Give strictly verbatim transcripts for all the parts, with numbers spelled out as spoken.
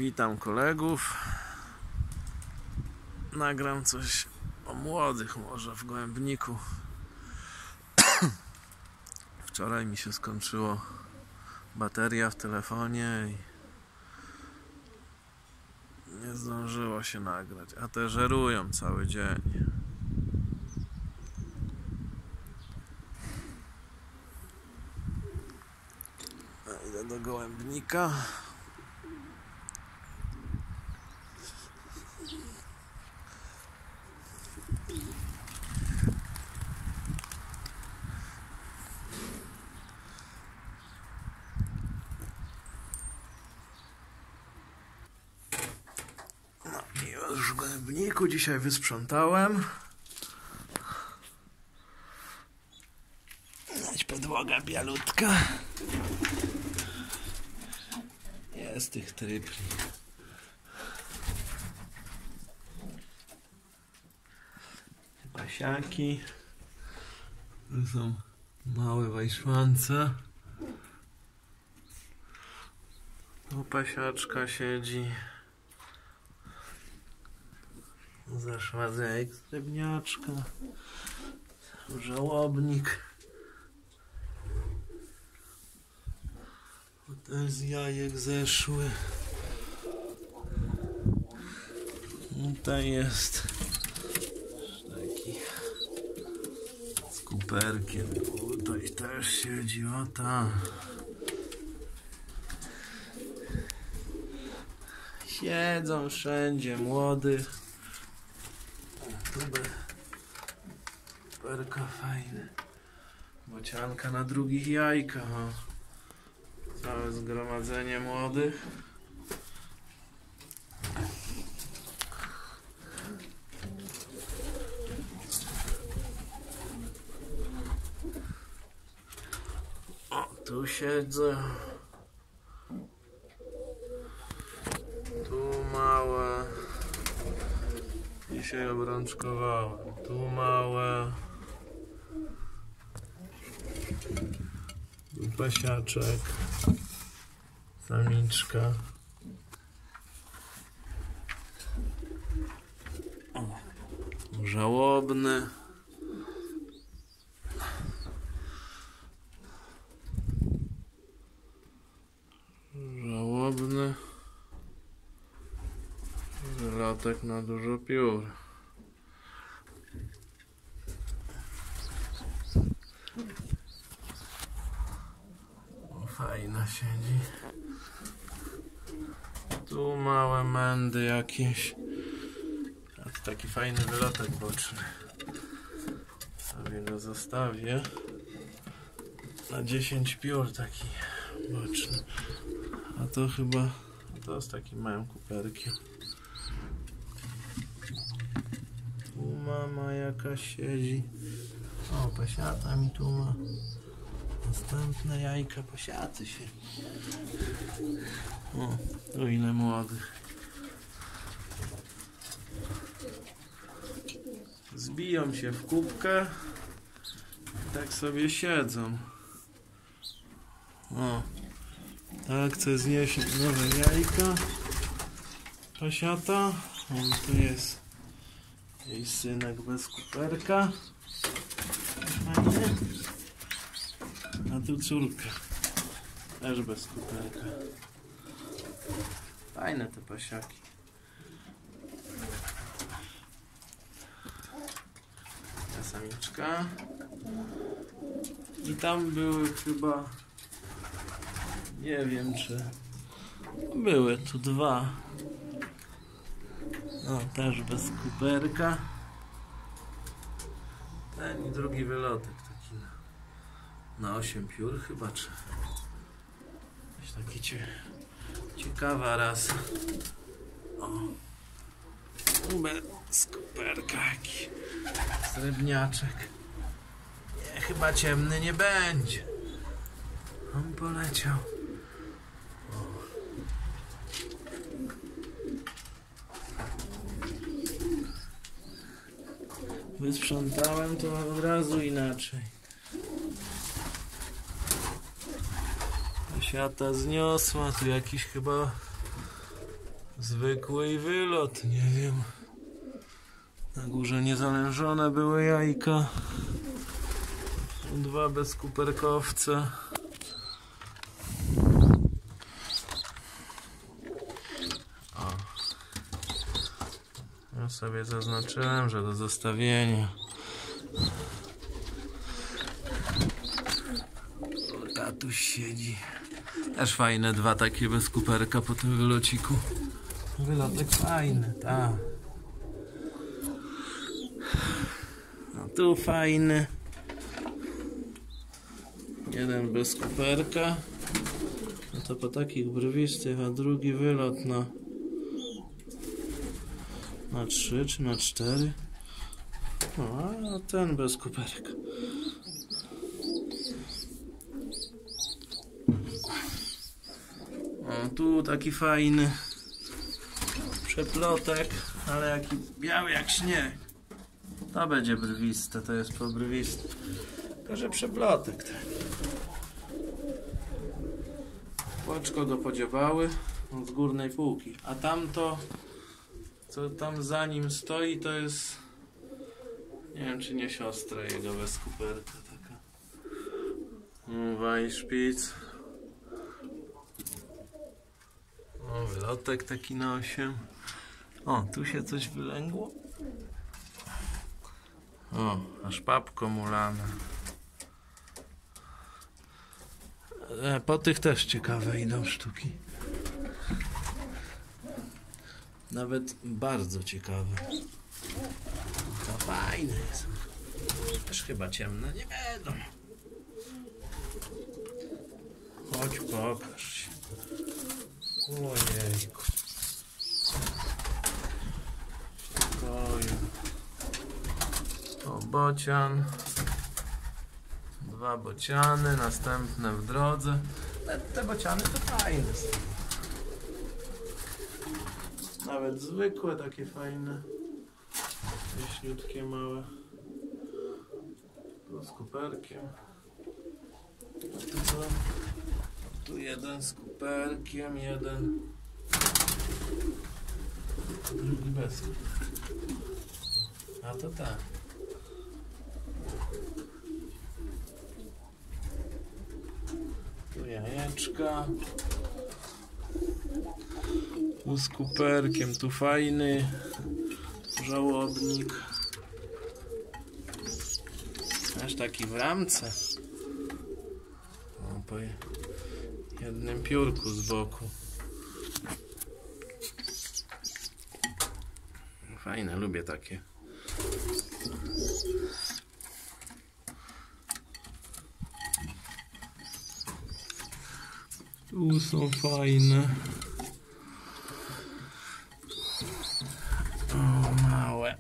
Witam kolegów. Nagram coś o młodych może w Gołębniku. Wczoraj mi się skończyło bateria w telefonie i nie zdążyło się nagrać, a te żerują cały dzień. Idę do Gołębnika. No i już w Gołębniku dzisiaj wysprzątałem. Widać, podłoga bialutka. Jest tych trypli. Pasiaki. To są małe wajszłance. Tu pasiaczka siedzi. Zeszła zejk srebrniaczka. Żałobnik. Też z jajek zeszły. Tutaj jest taki z kuperkiem. Tutaj też siedzi, o tam. Siedzą wszędzie młody. Kuperka fajne. Bocianka na drugich jajkach. Całe zgromadzenie młodych. O, tu siedzę. Tu małe. Dzisiaj obrączkowałem. Tu małe. Tu pasiaczek. Samiczka. O, żałobny. Żałobny. Żelatek na dużo piór. O, fajna siedzi. Tu małe mędy jakieś. A tu taki fajny wylotek boczny. Sobie go zostawię. Na dziesięć piór taki boczny. A to chyba to z takim małym kuperkiem. Tu mama jakaś siedzi. O, pasiata mi tu ma. Następne jajka, pasiaty się. O, tu ile młodych. Zbiją się w kubkę i tak sobie siedzą. O, tak chce znieść nowe jajka. Pasiata. O, tu jest jej synek bez kuperka. Fajnie. A tu córka. Też bez kuperka. Fajne te pasiaki. Ta samiczka. I tam były chyba... Nie wiem czy... Były tu dwa. No, też bez kuperka. Ten i drugi wylotek taki na, na osiem piór chyba, czy... Jest taki cie, ciekawa rasa. O. Bez kuperka jakiś srebrniaczek. Nie, chyba ciemny nie będzie. On poleciał. O. Wysprzątałem to od razu inaczej. Pasiata zniosła, tu jakiś chyba zwykły wylot, nie wiem. Na górze niezalężone były jajka. Dwa bezkuperkowce. O. Ja sobie zaznaczyłem, że do zostawienia. Tatuś siedzi. Też fajne dwa takie bezkuperka po tym wylociku. Wylotek fajny, tak. No tu fajny. Jeden bez kuperka. No to po takich brwistych, a drugi wylot na na trzy czy na cztery. No, a ten bez kuperka. O, tu taki fajny przeplotek, ale jaki biały jak śnieg. To będzie brwiste, to jest pobrwiste. Tylko że przeplotek ten. Płaczko go podziobały z górnej półki. A tamto, co tam za nim stoi, to jest, nie wiem czy nie siostra jego bezkuperka taka. Weisspitz. O, wylotek taki na osiem. O, tu się coś wylęgło. O, aż papko mulane. E, po tych też ciekawe idą sztuki. Nawet bardzo ciekawe. To fajne jest. Też chyba ciemne nie będą. Chodź, pokaż się. Ojejku. Spokoju. O, bocian. Dwa bociany, następne w drodze. Te, te bociany to fajne są. Nawet zwykłe, takie fajne. Jaśniutkie, małe. Tu z kuperkiem. A tu co? Tu jeden z kuperkiem, jeden. Drugi bez. A to tak. Tu jajeczka. Tu z kuperkiem, tu fajny żałobnik. Aż taki w ramce. O, po jednym piórku z boku. Fajne, lubię takie. Tu są fajne. O, małe.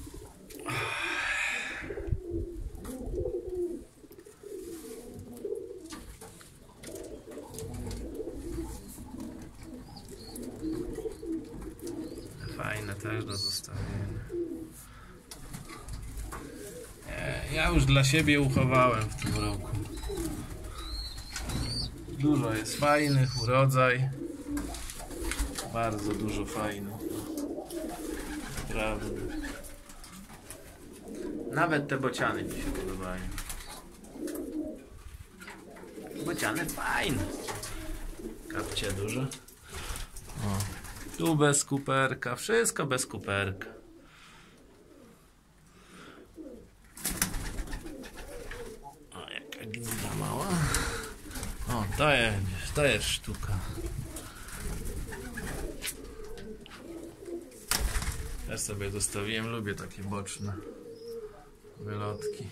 Fajne też do zostawienia. Ja już dla siebie uchowałem w tym roku. Dużo jest fajnych, urodzaj. Bardzo dużo fajnych. Naprawdę. Nawet te bociany mi się podobają. Bociany fajne. Kapcie duże. O. Tu bez kuperka. Wszystko bez kuperka. O, jaka gnida mała. O, to jest, to jest sztuka. Ja sobie zostawiłem, lubię takie boczne wylotki.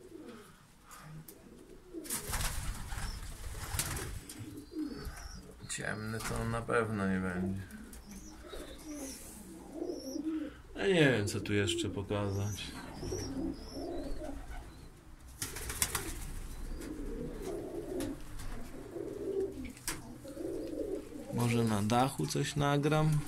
Ciemny to on na pewno nie będzie. Ja nie wiem co tu jeszcze pokazać. Może na dachu coś nagram.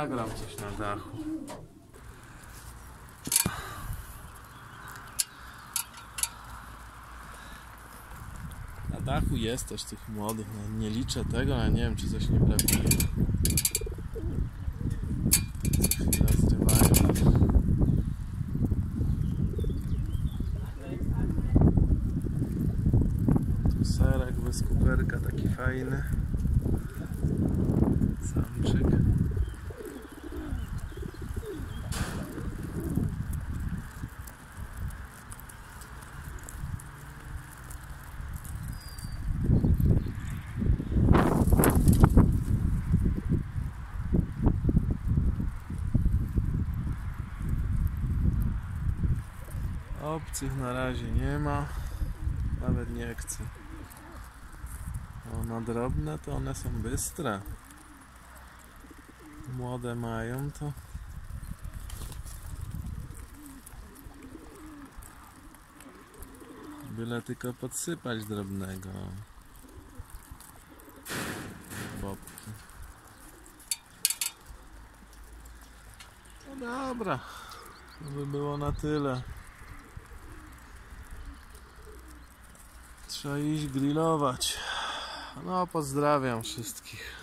nagram coś na dachu. Na dachu jest też tych młodych, no, nie liczę tego, ale nie wiem, czy coś nie brakuje. Co chwilę zrywają. Tu serek bez kuperka, taki fajny. Samczyk. Obcych na razie nie ma, nawet nie chcę. O, na drobne to one są bystre. Młode mają to. Byle tylko podsypać drobnego. Bobki. No dobra, to by było na tyle. Trzeba iść grillować. No, pozdrawiam wszystkich.